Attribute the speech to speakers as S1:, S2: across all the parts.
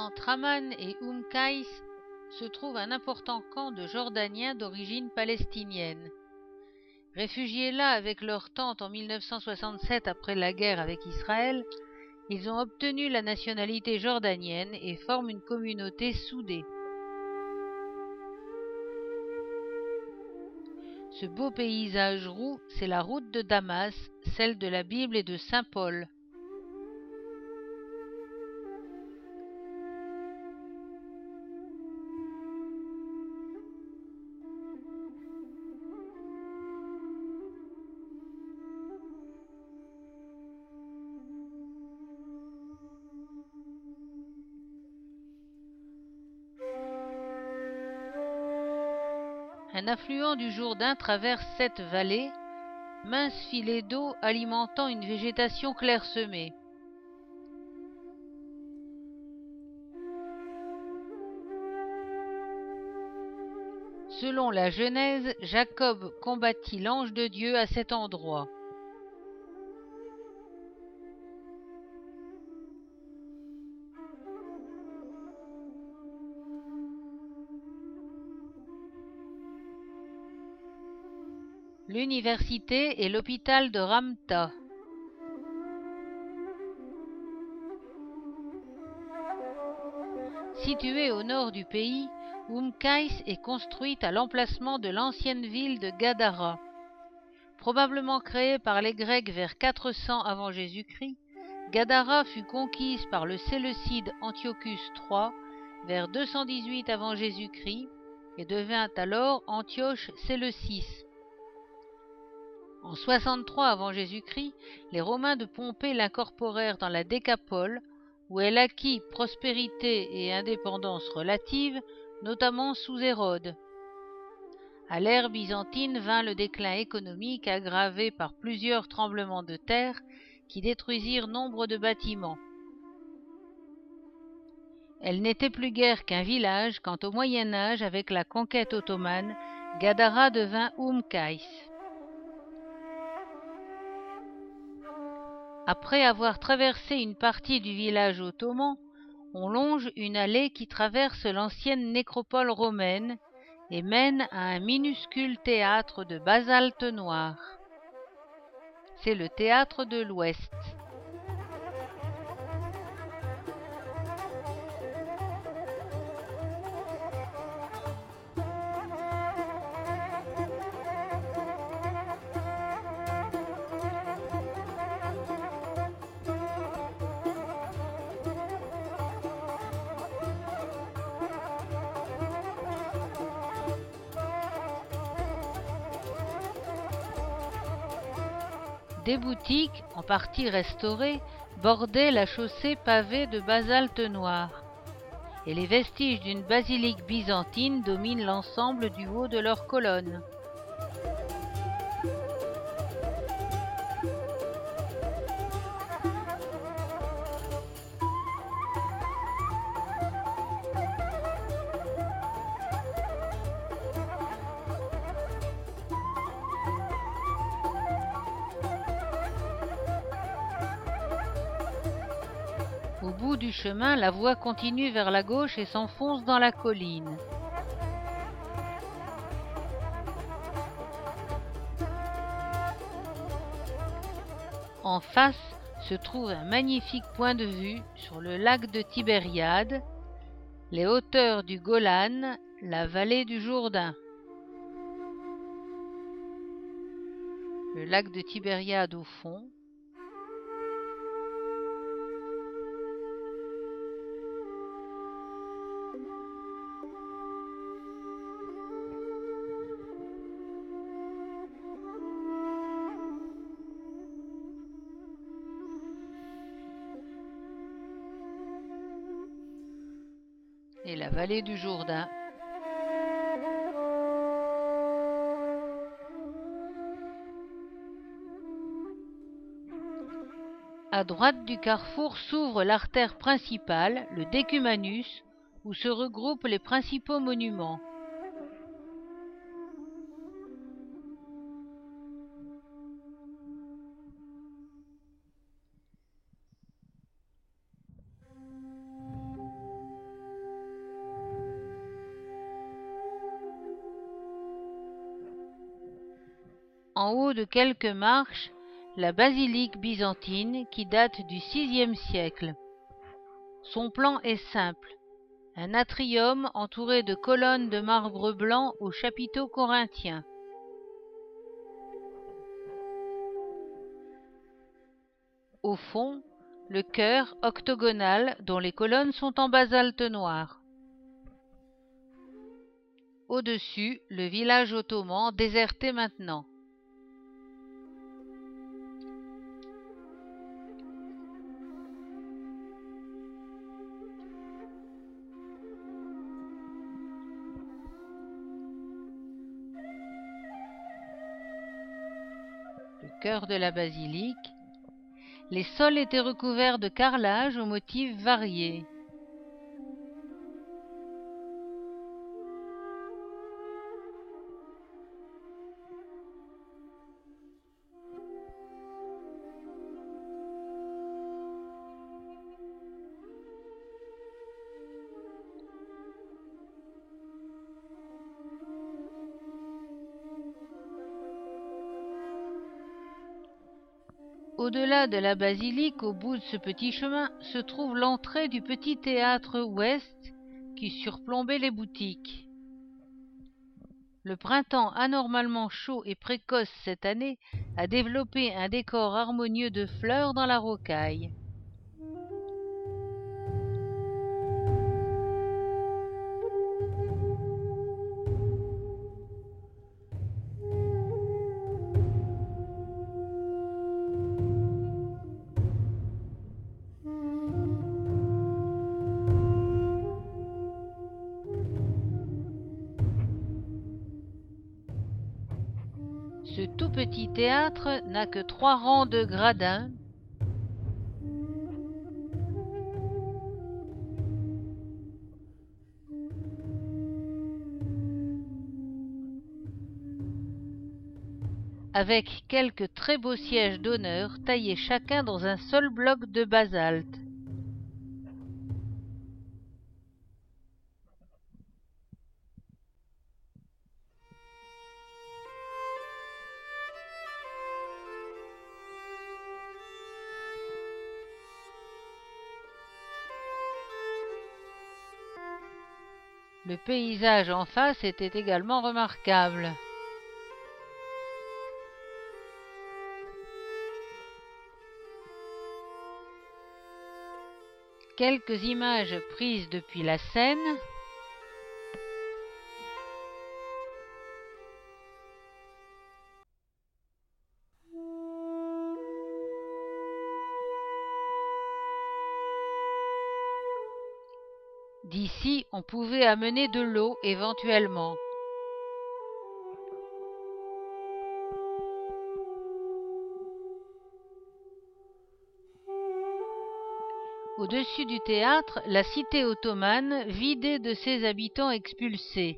S1: entre Amman et Qais se trouve un important camp de Jordaniens d'origine palestinienne. Réfugiés là avec leur tante en 1967 après la guerre avec Israël, ils ont obtenu la nationalité jordanienne et forment une communauté soudée. Ce beau paysage roux, c'est la route de Damas, celle de la Bible et de Saint Paul. Un affluent du Jourdain traverse cette vallée, mince filet d'eau alimentant une végétation clairsemée. Selon la Genèse, Jacob combattit l'ange de Dieu à cet endroit. L'université et l'hôpital de Ramta. Située au nord du pays, Qais est construite à l'emplacement de l'ancienne ville de Gadara. Probablement créée par les Grecs vers 400 avant Jésus-Christ, Gadara fut conquise par le Séleucide Antiochus III vers 218 avant Jésus-Christ et devint alors Antioche Séleucis. En 63 avant Jésus-Christ, les Romains de Pompée l'incorporèrent dans la Décapole, où elle acquit prospérité et indépendance relative, notamment sous Hérode. À l'ère byzantine vint le déclin économique aggravé par plusieurs tremblements de terre qui détruisirent nombre de bâtiments. Elle n'était plus guère qu'un village quand au Moyen Âge, avec la conquête ottomane, Gadara devint Qais. Après avoir traversé une partie du village ottoman, on longe une allée qui traverse l'ancienne nécropole romaine et mène à un minuscule théâtre de basalte noir. C'est le théâtre de l'Ouest. Des boutiques, en partie restaurées, bordaient la chaussée pavée de basalte noir, et les vestiges d'une basilique byzantine dominent l'ensemble du haut de leurs colonnes. Au bout du chemin, la voie continue vers la gauche et s'enfonce dans la colline. En face se trouve un magnifique point de vue sur le lac de Tibériade, les hauteurs du Golan, la vallée du Jourdain. Le lac de Tibériade au fond. Et la vallée du Jourdain. À droite du carrefour s'ouvre l'artère principale, le Decumanus, où se regroupent les principaux monuments. En haut de quelques marches, la basilique byzantine qui date du VIe siècle. Son plan est simple. Un atrium entouré de colonnes de marbre blanc aux chapiteaux corinthiens. Au fond, le chœur octogonal dont les colonnes sont en basalte noir. Au-dessus, le village ottoman déserté maintenant. Le chœur de la basilique. Les sols étaient recouverts de carrelage aux motifs variés. Au-delà de la basilique, au bout de ce petit chemin, se trouve l'entrée du petit théâtre ouest qui surplombait les boutiques. Le printemps anormalement chaud et précoce cette année a développé un décor harmonieux de fleurs dans la rocaille. Ce tout petit théâtre n'a que 3 rangs de gradins, avec quelques très beaux sièges d'honneur taillés chacun dans un seul bloc de basalte. Le paysage en face était également remarquable. Quelques images prises depuis la Seine. D'ici, on pouvait amener de l'eau éventuellement. Au-dessus du théâtre, la cité ottomane vidée de ses habitants expulsés.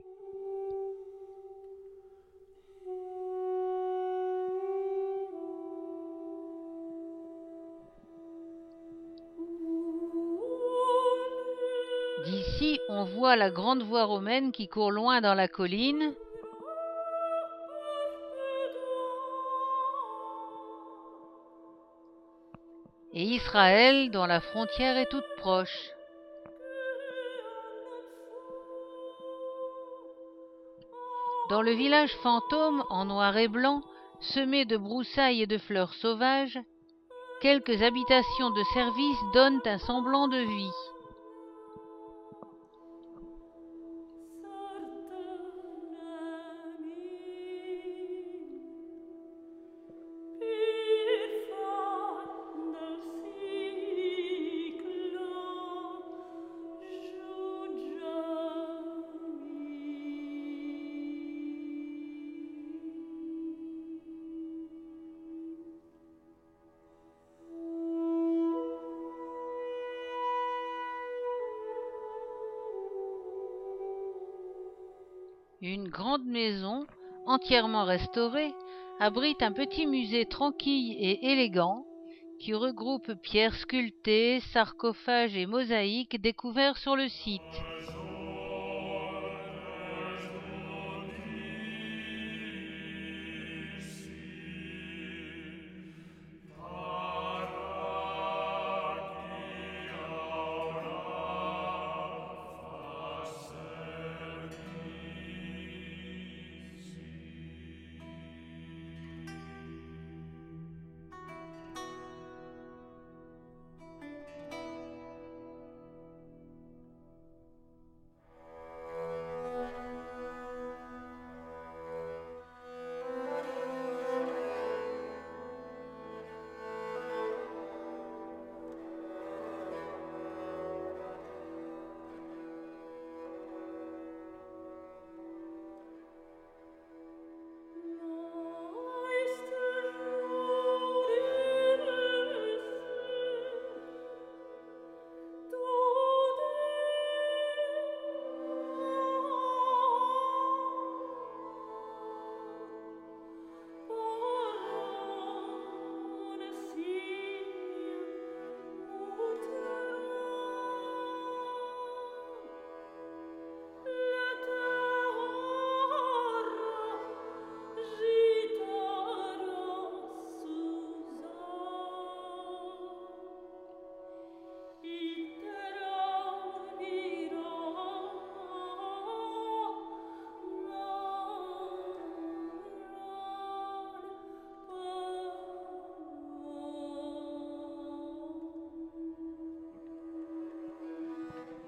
S1: D'ici, on voit la grande voie romaine qui court loin dans la colline. Et Israël, dont la frontière est toute proche. Dans le village fantôme, en noir et blanc, semé de broussailles et de fleurs sauvages, quelques habitations de service donnent un semblant de vie. Une grande maison, entièrement restaurée, abrite un petit musée tranquille et élégant qui regroupe pierres sculptées, sarcophages et mosaïques découverts sur le site.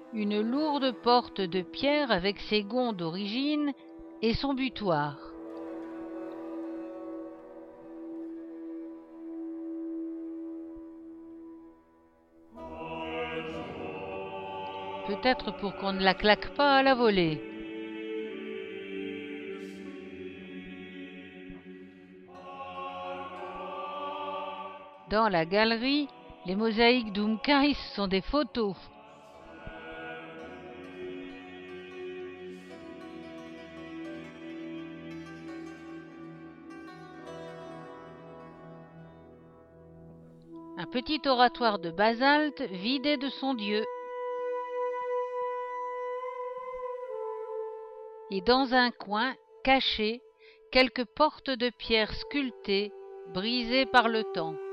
S1: une lourde porte de pierre avec ses gonds d'origine et son butoir. Peut-être pour qu'on ne la claque pas à la volée. Dans la galerie, les mosaïques d'Umkais sont des photos. Un petit oratoire de basalte vidé de son dieu. Et dans un coin, caché, quelques portes de pierre sculptées, brisées par le temps.